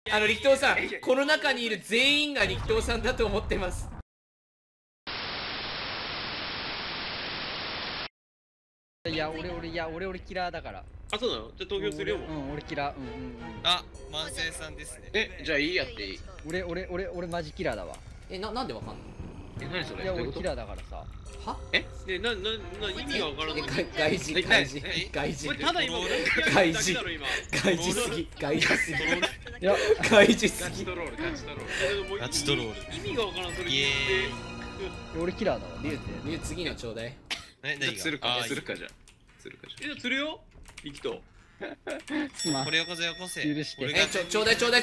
力藤さん、この中にいる全員が力藤さんだと思ってます。 いや俺キラーだから。 あ、そうなの？じゃあ投票するよ。 俺キラー。 あ、万世さんですね。 じゃあいいやっていい。 俺マジキラーだわ。 なんでわかんの？ 何それ？ いや俺キラーだからさ。 は？ 意味がわからない。 外人。 これただ今外人すぎ。いや外人すぎ。 ガチトロール。 意味がわからんそれ。 俺キラーだわ。 リュウ次のちょうだい。 するかじゃ。するよ。力藤。 これよこせよこせ。 ちょうだい。 リュウ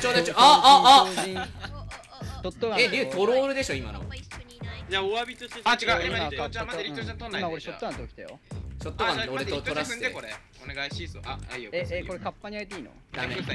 トロールでしょ今の。 じゃあお詫びとして。 あ、違う。今力藤ちゃんまで力藤ちゃん取んないで。 今俺ショットガンときたよ。 ショットガン俺と取らせて。 これお願いします。あ、いいよ。 これカッパにあげていいの？ ダメ。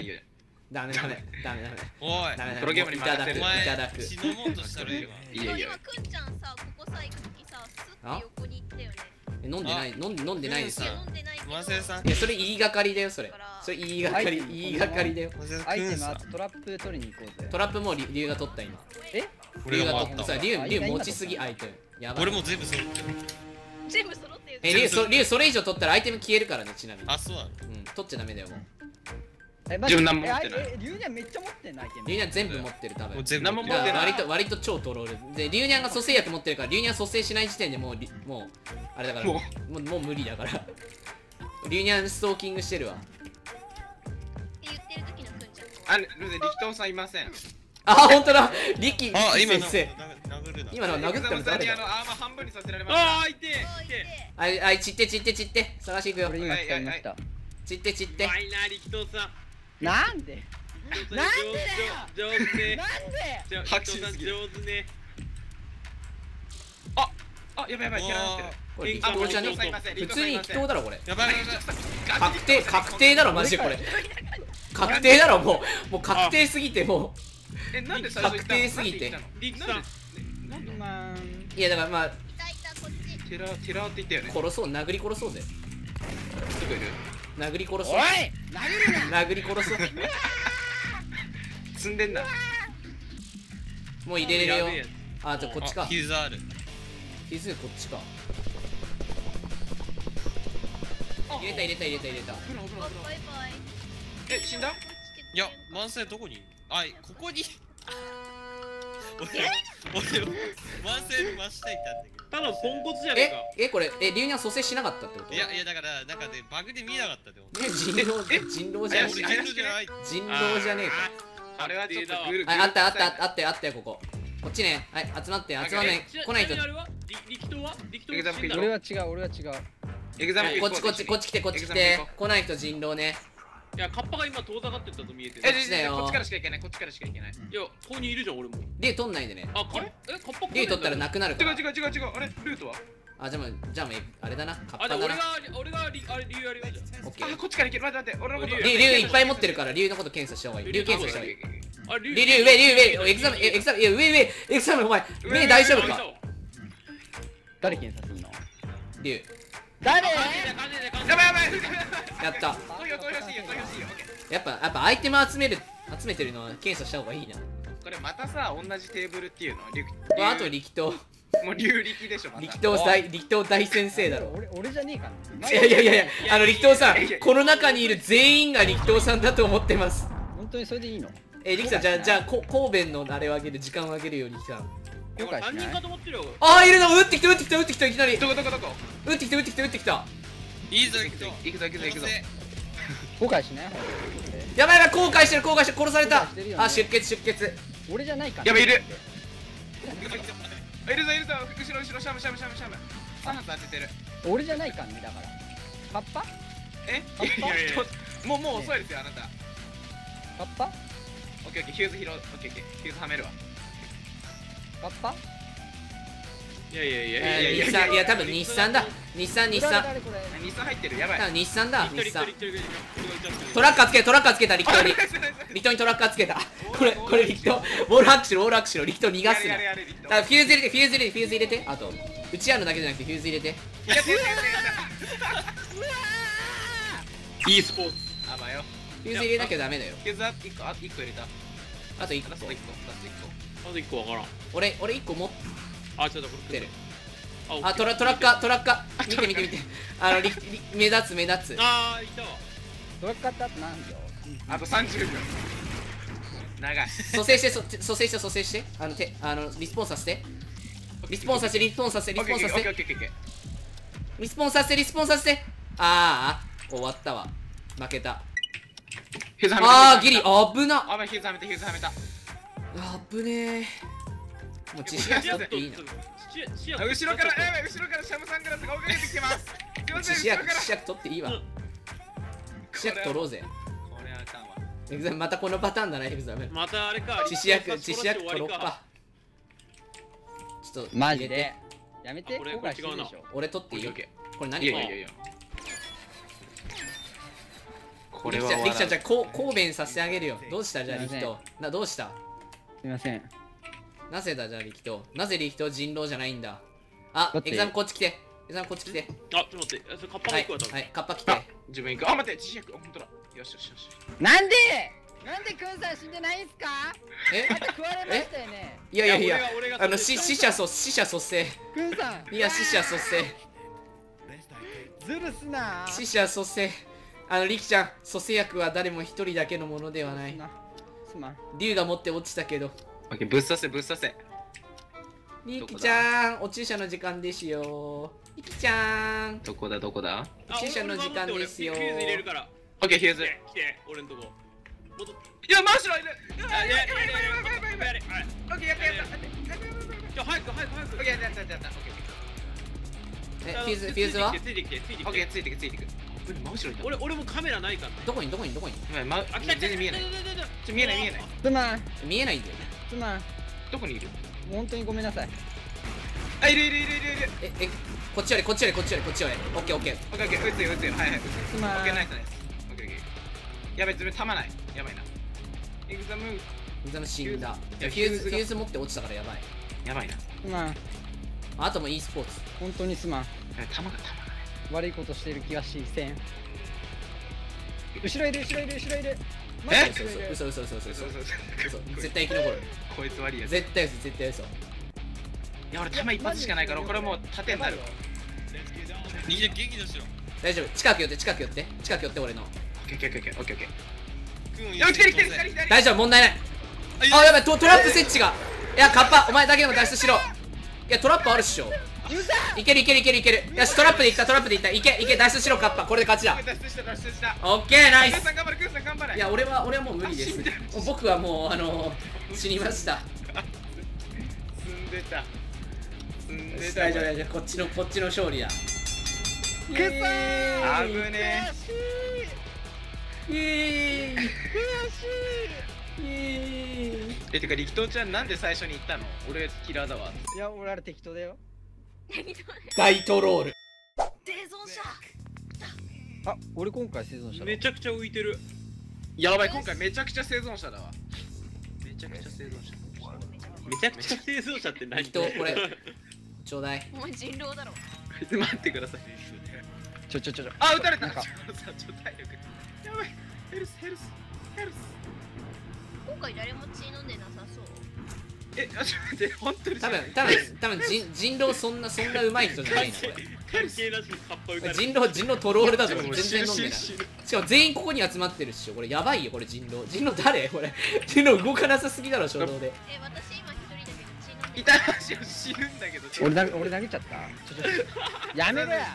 おい。 プロゲームに任せる。 いただく。 死のもんとしたらいいわ。 今くんちゃんさ、ここさ行くときさ、スッて横に行ったよね。 飲んでないですよ。 万世さん。 いやそれ言いがかりだよそれ。それ言いがかりだよ。 アイテムあとトラップ取りに行こうぜ。 トラップもリュウが取った今。 俺が取った。 さリュウ持ちすぎアイテム。やばい。 俺も全部揃ってる。 全部揃ってる。 リュウそれ以上取ったらアイテム消えるからねちなみに。 あ、そうなの？ 取っちゃダメだよもう。 自分何も持ってない。 リュウニャンめっちゃ持ってないアイテム。 リュウニャン全部持ってる多分。 全部持ってない。割と超トロールでリュウニャンが蘇生薬持ってるからリュウニャン蘇生しない時点でもうあれだからもう無理だからリュウニャンストーキングしてるわ。 言ってる時のくんちゃん。 力藤さんいません。 あ、本当だ。力先生。今の殴ったの誰だ？ アーマー半分にさせられました。 いて。 散って探していくよ。 俺今使いました。 散って。 マイナー力藤さん。 なんで上手ね。 なんで？拍手すぎる。 上手ね。 あ、やばいキャラなってる。 これ力藤じゃね？普通に力藤だろこれ。 やばい。 確定だろマジでこれ。確定だろもう確定すぎてもう。 なんで最初確定すぎて。 力さん。 いやだからまあテラーって言ったよね。 殴り殺そうぜ。 どこいる？ 殴り殺そう。 おい！ 殴り殺そう。 積んでんな。 もう入れれるよ。あ、じゃこっちか。 ヒューズある。 ヒューズこっちか。入れた。 バイバイ。 死んだ？ いや、万世どこに？ここに。俺万世の真下いたんだけど。 ただポンコツじゃねえか。 これリュウニャン蘇生しなかったってこと？ いやだからなんかねバグで見えなかったってこと。 人狼じゃねえか。人狼じゃねえか。 あれはちょっとあったよここ。こっちね。はい集まって来ないと。 力藤は俺は違う。 こっち来て来ないと人狼ね。 いやカッパが今遠ざかってったと見えてる。 こっちからしか行けない。いやここにいるじゃん俺も。 リュウ取んないでね。 あ、カッパリュウ取ったらなくなるから。 違う。あれルートは？ じゃああれだな。カッパじゃあだな。 俺が理由やるよ。 オッケー。 こっちから行ける。待って俺のこと。 リュウいっぱい持ってるからリュウのこと検査した方がいい。リュウ検査した方がいい。リュウ上エクザメお前目大丈夫か？ 誰検査するの？ リュウ。 誰？ やばい。 やった。 投票しいよ。 やっぱアイテム集めてるのは検査した方がいいな。 これまたさ同じテーブルっていうの？ あと力藤。 もう力でしょ。 力藤大先生だろ。 俺じゃねえかな。 いや力藤さんこの中にいる全員が力藤さんだと思ってます。 本当にそれでいいの？ 力さんじゃあ神戸のあれをあげる時間をあげるよ力さん。 何人かと思ってるよ。 いるの。撃ってきたいきなり。 どこ？ 撃ってきた。 いいぞ行くぞ。 後悔しない？ やばい後悔してる殺された。出血。 俺じゃないか。 やばいいるぞ後ろシャム3発当ててる。 俺じゃないかねだからカッパ？ もう遅いですよあなた。 カッパ？ オッケーヒューズ拾う。オッケーヒューズはめるわ。 カッパ？ いや多分日産だ。日産日産入ってる。やばい。 日産だ。トラッカーつけた力藤にトラッカーつけた。これ力藤ウォールハックしろ力藤逃がすな。フューズ入れて。あと打ち合うのだけじゃなくてフューズ入れて。 e スポーツ。 あばよ。 フューズ入れなきゃダメだよ。 フューズ1個入れた。 あと1個。 ラスト1個。 あと1個わからん。 俺1個持っあ、ちょっとこれてる。あ、トラッカ見て。目立つ。 あー、いたわ。 どうやったって何秒？ あと30秒。長い。 蘇生して。リスポーンさせて。リスポーンさせて。リスポーンさせて。あー、終わったわ。負けた。 ヒューズはめた。 あー、ギリ、危な。 あ、ヒューズはめた。 危ねえ。もう知識取っていいな。 後ろからシャムサングラスが追いかけてきてます。 知識取っていいわ。知識取ろうぜ。 これはあかんわ。 エグザメまたこのパターンだな、エグザメ。 またあれか。 知識取ろっか。ちょっとマジでやめて。 これ後悔してる違うなでしょ。 俺取っていい？ オッケこれ何？ いや。これはリキちゃんじゃあこう弁させてあげるよ。どうしたじゃあリキと。どうした？ すみません。 なぜだじゃあリキと。なぜリキと人狼じゃないんだ。あ、エグザメこっち来て。 あ、ちょっと待って。それカッパがはい行くわ、多分。 はいカッパ来て。 自分行く。あ、待って、自虐。本当だ。よし。 なんでくんさん死んでないんすか？ え？ あんた食われましたよね。 いや俺が死者蘇生。 くんさん。 いや死者蘇生。 ずるすな。 死者蘇生。リキちゃん、蘇生薬は誰も一人だけのものではない。 すまん。 竜が持って落ちたけど。 オッケー、ぶっ刺せ。 リキちゃん、お注射の時間ですよ。リキちゃん、 どこだお注射の時間ですよ。 フューズ入れるから。オッケー、フューズ。来て、俺んとこ。いや、マーシュラいる。オッケー、やった。早く。オッケー、やった。オッケー。 フューズはついてきて。オッケー、ついてく。マーシュラいた。俺もカメラないからね。 どこに全然見えない。見えない。 すまん。 見えないんだよね。 すまん。 どこにいる？ 本当にごめんなさい。 あ、いる。 こっちより。オッケー。 オッケー、撃つよ。はい。 すまん。 オッケー、ナイス。オッケー。やべ、自分弾ない。やばいな。エグザム。 エグザメ死んだ。フューズ持って落ちたからやばい。 やばいな。 すまん。 あとも e スポーツ。 本当にすまん。 弾が悪いことしてる気がしせん。後ろいる。 え？ 嘘。 そう。 絶対生き残る。 こいつ悪いやつ。 絶対嘘。 いや、俺弾一発しかないから、これもう盾になる。 逃げ激怒しろ。 大丈夫。近く寄って俺の。 オッケー。 君よ、来てる。 大丈夫、問題ない。あ、やばい、トラップ設置が。いや、カッパ、お前だけでも脱出しろ。いや、トラップあるっしょ。いける。よし、トラップでいった。いけ、脱出しろ、カッパ。これで勝ちだ。 脱出した。 オッケー、ナイス。 クーさん頑張れ。 いや、俺はもう無理です。僕はもう、死にました。 積んでた。 大丈夫。こっちの勝利だ。 くそー。 危ねイエーイ。 悔しい。 てか、力投ちゃんなんで最初に言ったの？俺キラーだわ。 いや、俺あれ適当だよ。 大トロール。 生存者あ、俺今回生存者だ。 めちゃくちゃ浮いてる。やばい、今回めちゃくちゃ生存者だわ。めちゃくちゃ生存者って何？ 人、これ、ちょうだい。 お前人狼だろ。 待ってください。 ちょ。 あ、撃たれた。 なんかちょ体力。やばい。ヘルス。 今回誰も血飲んでなさそう。 ちょっと待って、本当に。 多分人狼そんな上手い人じゃないな、これ。 関係なしにカッパ撃たれた。 人狼トロールだぞ、全然飲んでない。 死ぬしかも全員ここに集まってるっしょ。これやばいよ、これ人狼誰これ。人狼動かなさすぎだろ、衝動で。 私今一人だけど血飲んで痛い足を死ぬんだけど。 俺投げちゃった。やめろや。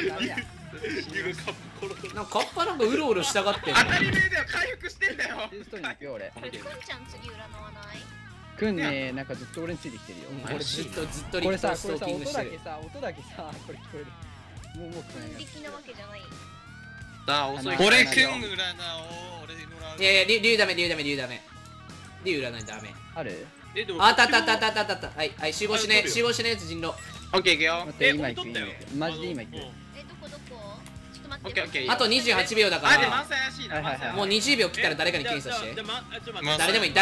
なんかカッパなんかうろうろしたがってんの。 当たり前だよ、回復してんだよ。 テストに行くよ俺。 これくんちゃん次占わない？ くんね、なんかずっと俺についてきてるよ。 俺ずっとこれさ、 ストーキングしてる。 音だけさ、これ聞こえる。もうくん力なわけじゃない。 さあ、遅い。 俺くん占おう。俺の占う。 いや竜ダメ。竜占いダメ。 ある？ あった。はい、集合しねやつ人狼。 オッケー、いくよ。 待って、今行く。マジで今行く。 どこ？ちょっと待って。 オッケー、オッケー。 あと28秒だかあ、で、満ら。 載怪しいな。 はいはいはいもう20秒切ったら誰かに検査して。誰でもいい。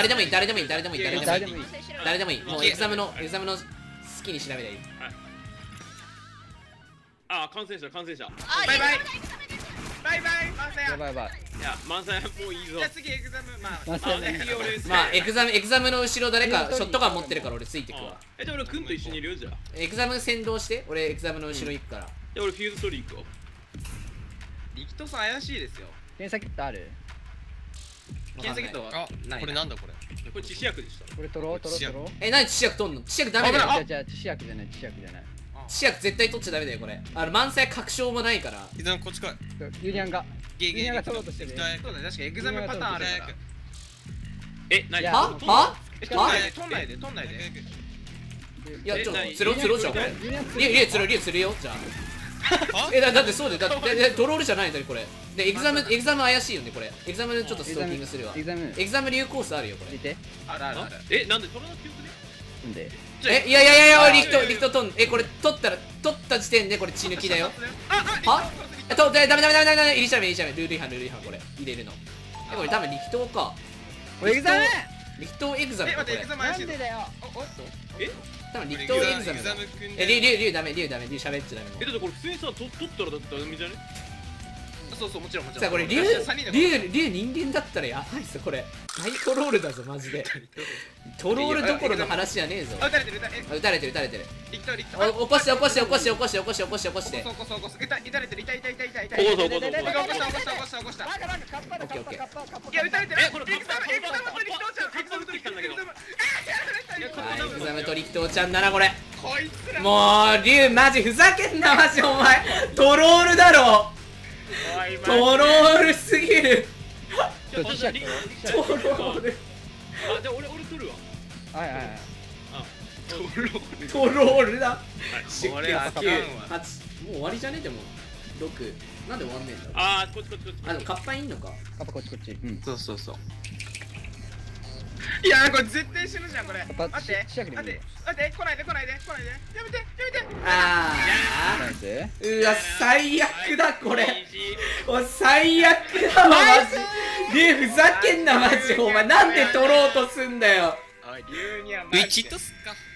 もうエグザムの好きに調べりゃいい。 あ、感染者。 あ、 バイバイ。 やめて。 バイバイ満載やばいやばい。 いや満載もういいぞじゃあ次エグザムまあ満載次俺まあエグザムの後ろ誰かショットガン持ってるから俺ついてくわ。 じゃあ俺くんと一緒にいるよじゃあエグザム先導して俺エグザムの後ろ行くから。 じゃあ俺フューズ取り行くわ力斗さん怪しいですよ検査キットある？ 検査キットはあ、これなんだこれ。 これ致死薬でしたこれ取ろう。 何致死薬取んの？致死薬ダメだよ。 じゃあ致死薬じゃない。 致死薬絶対取っちゃダメだよこれ。満載確証もないから。 膝のこっちかい。 ユニャンがゲが取ろうとしてる。 そうだね確かエグザムパターンあるから何は取んないでいやちょっと釣ろうじゃんこれ。リエ釣るよじゃあ。だってそうでだってドロールじゃないんだよこれ。でエグザム怪しいよねこれ。エグザムちょっとストーキングするわ。エグザム流コースあるよこれ。 見て。 あるなんで取らなくてよくねなんで？ いやリフト取んこれ取った時点でこれ血抜きだよ。は？ダメ入れちゃうルール違反これ入れるの。これ多分力投か。 エグザム。 力投エグザムこれ。 なんでだよ。 多分力投エグザムだ。リュウダメ喋っちゃダメ。 だってこれ普通にさ取ったらだってダメじゃねそうもちろんさあこれリュウ人間だったらやばいっすこれ。大トロールだぞマジで。トロールどころの話じゃねえぞ。撃たれてる。 力投起こして起こして撃たれてる痛い起こしたいや撃たれてるこれエグザムと力投ちゃんエグザムと力投ちゃんだなこれ。 こいつらもうリュウマジふざけんなマジお前。トロールだろ。トロールすぎる。 ちょっとトロール。 じゃあ俺取るわはいトロールだ。 これあかんわもう終わりじゃねでも6なんで終わんねえんだ。 こっちでもカッパいんのか。 カッパこっちそういやこれ絶対死ぬじゃんこれ。 待って来ないでやめてうわ最悪だこれ。最悪だわマジ。リュウふざけんなマジお前。なんで取ろうとすんだよ。 おいリュウにはウィチとすか。